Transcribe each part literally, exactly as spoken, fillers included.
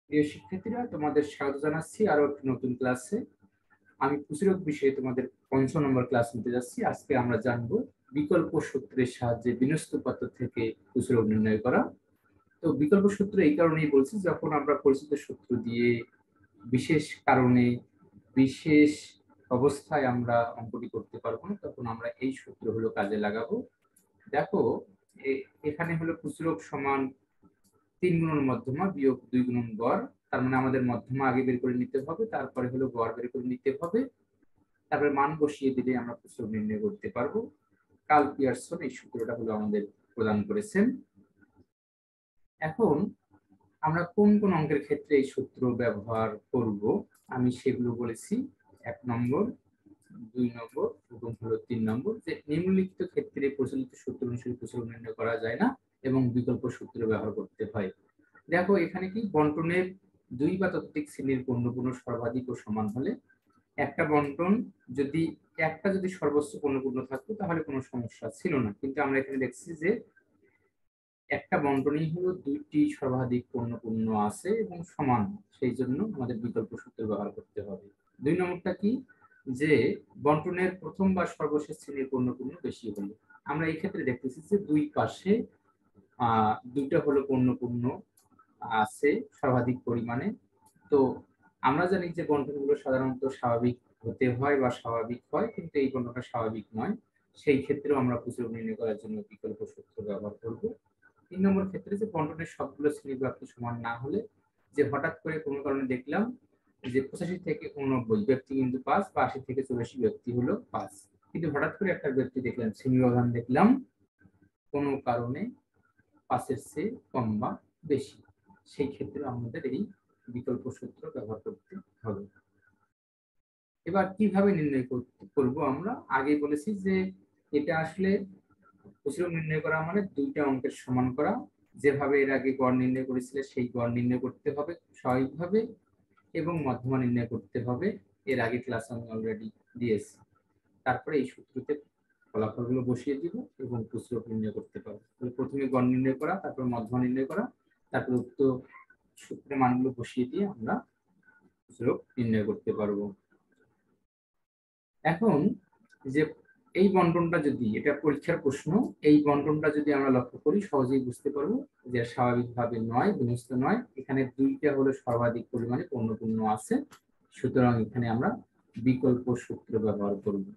প্রিয় শিক্ষার্থীরা, তোমাদের স্বাগত জানাচ্ছি আরো একটি নতুন ক্লাসে। আমি প্রতিরোধ বিষয়ে তোমাদের পঞ্চম নম্বর ক্লাস নিতে যাচ্ছি। আজকে আমরা জানবো বিকল্প সূত্রের সাহায্যে বিন্যস্ত পাত্র থেকে প্রতিরোধ নির্ণয় করা। তো বিকল্প সূত্র এই কারণেই বলছি, যখন আমরা পরিচিত সূত্র দিয়ে বিশেষ কারণে বিশেষ অবস্থায় আমরা অঙ্কটি করতে পারবো না, তখন আমরা এই সূত্র হলো কাজে লাগাবো। দেখো, এখানে হলো প্রতিরোধ সমান তিন গুণন মধ্যমা বিয়োগ দুই গুণন গড়। তার মানে আমাদের মধ্যমা আগে বের করে নিতে হবে, তারপরে হলো গড় বের করে নিতে হবে, তারপরে মান বসিয়ে দিলে আমরা প্রতিরোধ নির্ণয় করতে পারবো। কার্ল পিয়ারসন এই সূত্রটা হলো আমাদের প্রদান করেছেন। এখন আমরা কোন কোন অঙ্কের ক্ষেত্রে এই সূত্র ব্যবহার করব আমি সেগুলো বলেছি। এক নম্বর, দুই নম্বর এবং হলো তিন নম্বর, যে নিম্নলিখিত ক্ষেত্রে প্রচলিত সূত্র অনুসারে প্রতিরোধ নির্ণয় করা যায় না এবং বিকল্প সূত্র ব্যবহার করতে হয়। দেখো, এখানে কি বন্টনের দুই বা ততোধিক শ্রেণীর পণ্যপূর্ণ সর্বাধিক ও সমান হলে একটা বন্টন যদি একটা যদি সর্বোচ্চ পণ্যপূর্ণ থাকতো তাহলে কোনো সমস্যা ছিল না, কিন্তু আমরা এখানে দেখছি যে একটা বন্টনই হলো দুইটি সর্বাধিক পণ্যপূর্ণ আছে এবং সমান, সেই জন্য আমাদের বিকল্প সূত্র ব্যবহার করতে হবে। দুই নম্বরটা কি, যে বন্টনের প্রথম বা সর্বশেষ শ্রেণীর পণ্যপূর্ণ বেশি হলে। আমরা এই ক্ষেত্রে দেখতেছি যে দুই পাশে আহ দুইটা হলো পণ্যপূর্ণ আছে সর্বাধিক পরিমাণে। তো আমরা জানি যে বন্টনগুলো সাধারণত স্বাভাবিক হতে হয় বা স্বাভাবিক হয়, কিন্তু এই বন্টনটা স্বাভাবিক নয়, সেই ক্ষেত্রেও আমরা প্রতিরোধ নির্ণয় করার জন্য বিকল্প সূত্র ব্যবহার করব। তিন নম্বর ক্ষেত্রে যে বন্টনের সবগুলো শ্রেণীব্যাপ্তি সমান না হলে, যে হঠাৎ করে কোনো কারণে দেখলাম যে পঁচাশি থেকে উননব্বই ব্যক্তি কিন্তু পাঁচ, বা আশি থেকে চুরাশি ব্যক্তি হলো পাঁচ, কিন্তু হঠাৎ করে একটা ব্যক্তি দেখলাম শ্রেণী ব্যবধান দেখলাম কোনো কারণে পাঁচের চেয়ে কম বা বেশি, সেই ক্ষেত্রে আমাদের এই বিকল্প সূত্র ব্যবহার করতে হবে। এবার কিভাবে নির্ণয় করব আমরা আগে বলেছি যে এটা আসলে প্রতিরোধ নির্ণয় করা মানে দুইটা অঙ্কের সমান করা। যেভাবে এর আগে গড় নির্ণয় করেছিল সেই গড় নির্ণয় করতে হবে স্বাভাবিকভাবে, এবং মধ্যমা নির্ণয় করতে হবে, এর আগে ক্লাস আমি অলরেডি দিয়েছি। তারপরে এই সূত্রতে ফলাফলগুলো বসিয়ে দিব এবং প্রতিরোধ নির্ণয় করতে পারবো। প্রথমে গড় নির্ণয় করা, তারপর মধ্যমা নির্ণয় করা, তারপর উক্ত সূত্রের মানগুলো বসিয়ে দিয়ে আমরা প্রতিরোধ নির্ণয় করতে পারবো। এখন যে এই বন্টনটা যদি, এটা পরীক্ষার প্রশ্ন, এই বন্টনটা যদি আমরা লক্ষ্য করি সহজেই বুঝতে পারবো যে স্বাভাবিকভাবে নয়, বিন্যস্ত নয়। এখানে দুইটা হলো সর্বাধিক পরিমাণে পণ্যপূর্ণ আছে, সুতরাং এখানে আমরা বিকল্প সূত্র ব্যবহার করব।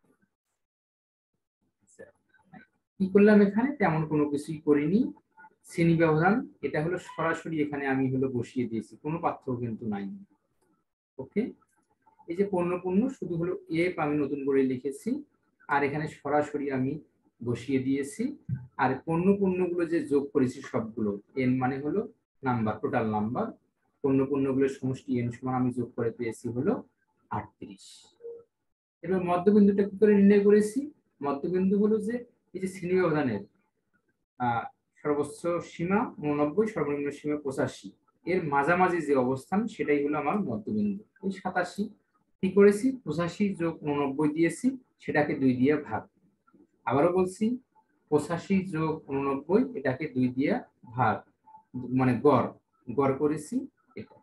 কি করলাম, এখানে তেমন কোনো কিছুই করিনি। শ্রেণী ব্যবধান এটা হলো সরাসরি এখানে আমি হলো বসিয়ে দিয়েছি, কোনো পার্থক্য কিন্তু নাই। ওকে, এই যে পণ্যপূর্ণ শুধু হলো এফ আমি নতুন করে লিখেছি, আর এখানে সরাসরি আমি বসিয়ে দিয়েছি। আর পণ্যপূর্ণগুলো যে যোগ করেছি সবগুলো, এন মানে হলো নাম্বার, টোটাল নাম্বার, পণ্যপূর্ণগুলোর সমষ্টি এন সমান আমি যোগ করে পেয়েছি হলো আটত্রিশ। এবার মধ্যবিন্দুটা কি করে নির্ণয় করেছি, মধ্যবিন্দু হলো যে এই যে শ্রেণী ব্যবধানের আহ সর্বোচ্চ সীমা উননব্বই, সর্বনিম্ন সীমা পঁচাশি, এর মাঝামাঝি যে অবস্থান সেটাই হলো আমার মধ্যবিন্দু। এই সাতাশি কি করেছি, পঁচাশি যোগ উননব্বই দিয়েছি, সেটাকে দুই দিয়ে ভাগ। আবারও বলছি, পঁচাশি যোগ উননব্বই এটাকে দুই দিয়ে ভাগ, মানে গড় গড় করেছি এটা।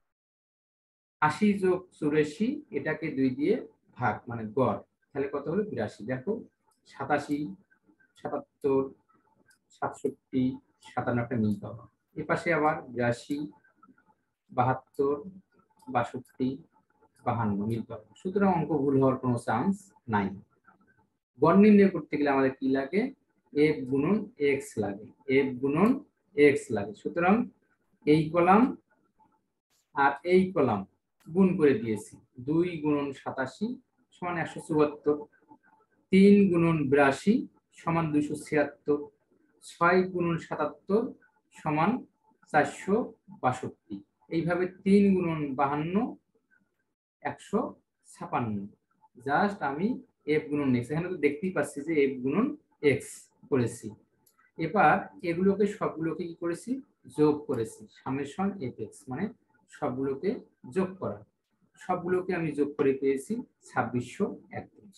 আশি যোগ চুরাশি এটাকে দুই দিয়ে ভাগ, মানে গড়, তাহলে কত হলো বিরাশি। দেখো, সাতাশি, সাতাত্তর, সাতষট্টি, সাতান্ন একটা মিল পাবো। এ পাশে আবার বিরাশি, বাহাত্তর, বাষট্টি, বাহান্ন মিল পাবো। সুতরাং অঙ্ক ভুল হওয়ার কোনো চান্স নাই। গড় নির্ণয় করতে গেলে আমাদের কি লাগে, এফ গুণন এক্স লাগে, এফ গুণন এক্স লাগে। সুতরাং এই কলাম আর এই কলাম গুণ করে দিয়েছি, দুই গুণন সাতাশি সমান একশো চুয়াত্তর, তিন গুণন বিরাশি সমান দুইশো ছিয়াত্তর, ছয় গুণন সাতাত্তর সমান চারশো বাষট্টি, এইভাবে তিন গুণন বাহান্ন একশো ছাপান্ন। জাস্ট আমি এফ গুণন এক্স, এখানে তো দেখতেই পাচ্ছি যে এফ গুণন এক্স করেছি। এবার এগুলোকে সবগুলোকে কি করেছি, যোগ করেছি, সামেশন এফ এক্স, মানে সবগুলোকে যোগ করা। সবগুলোকে আমি যোগ করে পেয়েছি ছাব্বিশশো একত্রিশ।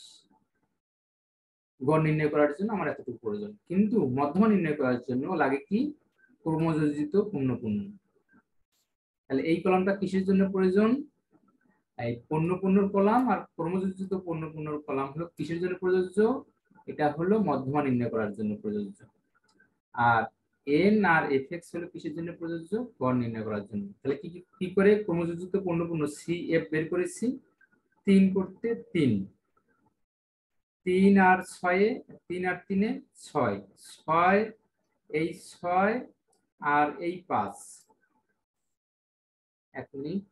গড় নির্ণয় করার জন্য আমার এতটুকু প্রয়োজন, কিন্তু মধ্যমা নির্ণয় করার জন্য লাগে কি, ক্রমযোজিত পূর্ণপূর্ণ। তাহলে এই কলামটা কিসের জন্য প্রয়োজন? এই পণ্য পণ্যর কলাম আর ক্রমযোজিত পণ্য পণ্যর কলাম হলো কিসের জন্য প্রযোজ্য? এটা হলো মধ্যমা নির্ণয় করার জন্য প্রযোজ্য। R N R F X হলো কিসের জন্য প্রযোজ্য? গড় নির্ণয় করার জন্য। তাহলে কি কি করে ক্রমযোজিত পণ্য পণ্য সি এফ বের করেছি? তিন করতে তিন, তিন আর ছয়ে, তিন আর তিনে ছয়, ছয় এই ছয় আর এই পাঁচ, এক মিনিট,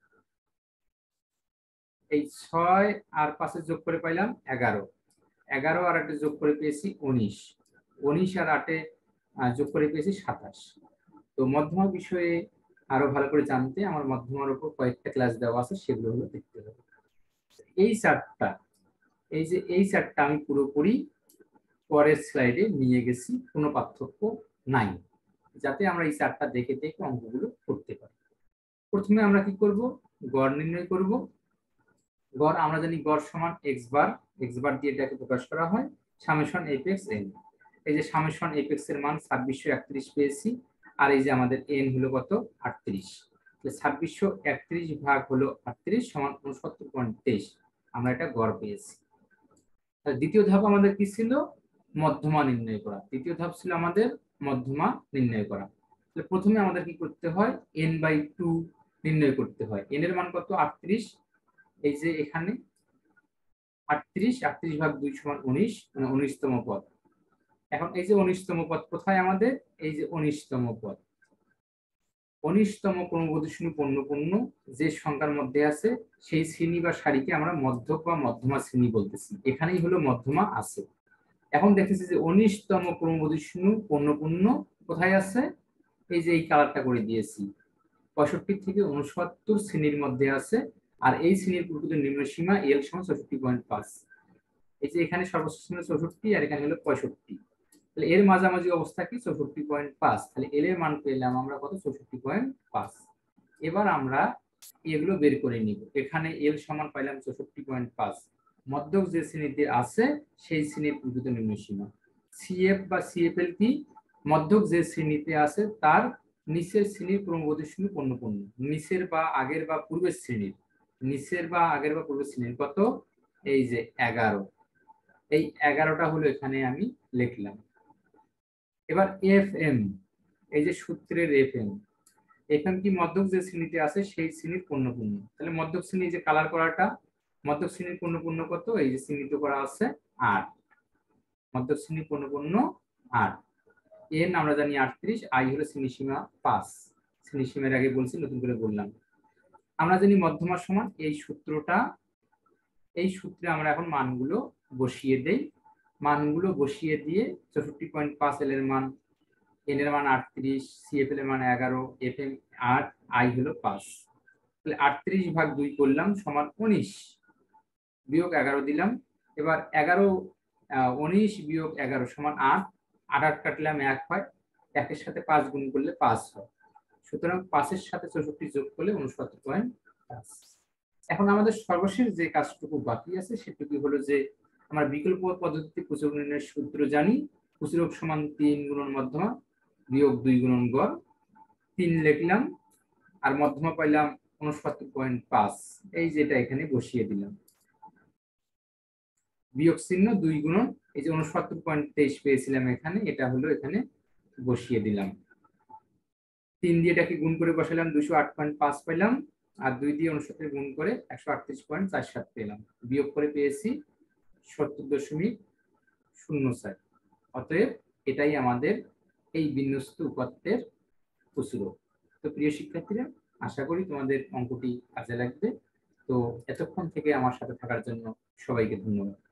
এই ছয় আর পাঁচে যোগ করে পাইলাম এগারো, এগারো আর আটে যোগ করে পেয়েছি উনিশ, উনিশ আর আটে যোগ করে পেয়েছি সাতাশ। তো মধ্যমা বিষয়ে আরো ভালো করে জানতে আমার মধ্যমার উপর কয়েকটা ক্লাস দেওয়া আছে, সেগুলো হলো দেখতে হবে। এই চারটা, এই যে এই চারটা আমি পুরোপুরি পরের স্লাইডে নিয়ে গেছি, কোনো পার্থক্য নাই, যাতে আমরা এই চারটা দেখে দেখে অঙ্কগুলো করতে পারি। প্রথমে আমরা কি করব? গড় নির্ণয় করব। গড় আমরা জানি গড় সমান এক্স বার, এক্স বার দিয়ে এটাকে প্রকাশ করা হয় সামেশন এফ এক্স এন। এই যে সামেশন এফ এক্স এর মান ছাব্বিশশো একত্রিশ পেয়েছি, আর এই যে আমাদের এন হলো কত? আটত্রিশ। ছাব্বিশশো একত্রিশ ভাগ হলো আটত্রিশ সমান উনসত্তর পয়েন্ট তেইশ, আমরা এটা গড় পেয়েছি। দ্বিতীয় ধাপ আমাদের কি ছিল? মধ্যমা নির্ণয় করা। দ্বিতীয় ধাপ ছিল আমাদের মধ্যমা নির্ণয় করা। প্রথমে আমাদের কি করতে হয়? এন বাই টু নির্ণয় করতে হয়। এন এর মান কত? আটত্রিশ। এই যে এখানে আটত্রিশ, আটত্রিশ ভাগ দুই সমান উনিশ, মানে উনিশতম পদ। এখন এই যে উনিশতম পদ কোথায় আমাদের? এই যে উনিশতম পদ, উনিশতম ক্রমবর্ধমান পণ্য পণ্য যে সংখ্যার মধ্যে আছে সেই শ্রেণী বা সারিকে আমরা মধ্যক বা মধ্যমা শ্রেণী বলতেছি। এখানেই হলো মধ্যমা আছে। এখন দেখতেছি যে উনিশতম ক্রমবর্ধমান পণ্য পণ্য কোথায় আছে? এই যে এই কালারটা করে দিয়েছি, পঁয়ষট্টি থেকে উনসত্তর শ্রেণীর মধ্যে আছে। আর এই শ্রেণীর প্রকৃত নিম্ন সীমা এল সমান চৌষট্টি পয়েন্ট পাঁচ। এই যে এখানে সর্বোচ্চ সীমা চৌষট্টি আর এখানে হলো পঁয়ষট্টি, তাহলে এর মাঝামাঝি অবস্থা কি? চৌষট্টি পয়েন্ট পাঁচ। তাহলে এল এর মান পেলাম আমরা কত? চৌষট্টি পয়েন্ট পাঁচ। এবার আমরা এগুলো বের করে নিব। এখানে এল সমান পাইলাম চৌষট্টি পয়েন্ট পাঁচ, মধ্যক যে শ্রেণীতে আছে সেই শ্রেণীর প্রকৃত নিম্ন সীমা। সিএফ বা সিএফএল কি? মধ্যক যে শ্রেণীতে আছে তার নিচের শ্রেণীর ক্রমবর্ধমান পণ্য পণ্য, নিচের বা আগের বা পূর্বের শ্রেণীর, নিচের বা আগের বা পূর্বের শ্রেণীর কত? এই যে এগারো, এই এগারোটা হলো এখানে আমি লিখলাম। এবার এফ এম, এই যে সূত্রের এফ এম, এফ এম কি? মধ্যক যে শ্রেণীতে আছে সেই শ্রেণীর পণ্য পণ্য। তাহলে মধ্যক শ্রেণী যে কালার করাটা, মধ্যক শ্রেণীর পণ্য পণ্য কত? এই যে চিহ্নিত করা আছে আট, মধ্যক শ্রেণীর পণ্য পণ্য আট। এন আমরা জানি আটত্রিশ, আই হলো শ্রেণীসীমা পাঁচ, শ্রেণীসীমার আগে বলছি, নতুন করে বললাম। আমরা জানি মধ্যমা সমান এই সূত্রটা, এই সূত্রে আমরা এখন মানগুলো বসিয়ে দেই। মানগুলো বসিয়ে দিয়ে চৌষট্টি পয়েন্ট পাঁচ এল এর মান, এন এর মান আটত্রিশ, সিএফএল এর মান এগারো, এফ এম আট, আই হলো পাঁচ। তাহলে আটত্রিশ ভাগ দুই করলাম সমান উনিশ, বিয়োগ এগারো দিলাম। এবার এগারো, উনিশ বিয়োগ এগারো সমান আট, আট আট কাটলাম এক হয়, একের সাথে পাঁচ গুণ করলে পাঁচ হয়। সুতরাং পাঁচের সাথে চৌষট্টি যোগ করলে উনসত্তর পয়েন্ট পাঁচ। এখন আমাদের সর্বশেষ যে কাজটুকু বাকি আছে সেটুকু হলো যে আমরা বিকল্প পদ্ধতিতে সূচক নির্ণয়ের সূত্র জানি। সূচক সমান তিন গুণন মধ্যমা বিয়োগ দুই গুণন গড়। তিন লিখলাম আর মধ্যমা পাইলাম উনসত্তর পয়েন্ট পাঁচ, এই যেটা এখানে বসিয়ে দিলাম। বিয়োগ চিহ্ন দুই গুণন, এই যে উনসত্তর পয়েন্ট তেইশ পেয়েছিলাম এখানে, এটা হলো এখানে বসিয়ে দিলাম। তিন দিয়ে এটাকে গুণ করে বসালাম, দুশো আট পয়েন্ট পাঁচ পেলাম। আর দুই দিয়ে উনসত্তর গুণ করে একশো আটত্রিশ পয়েন্ট চার সাত পেলাম। বিয়োগ করে পেয়েছি সত্তর দশমিক শূন্য চার। অতএব এটাই আমাদের এই বিন্যস্ত উপাত্তের প্রচুরক। তো প্রিয় শিক্ষার্থীরা, আশা করি তোমাদের অঙ্কটি কাজে লাগবে। তো এতক্ষণ থেকে আমার সাথে থাকার জন্য সবাইকে ধন্যবাদ।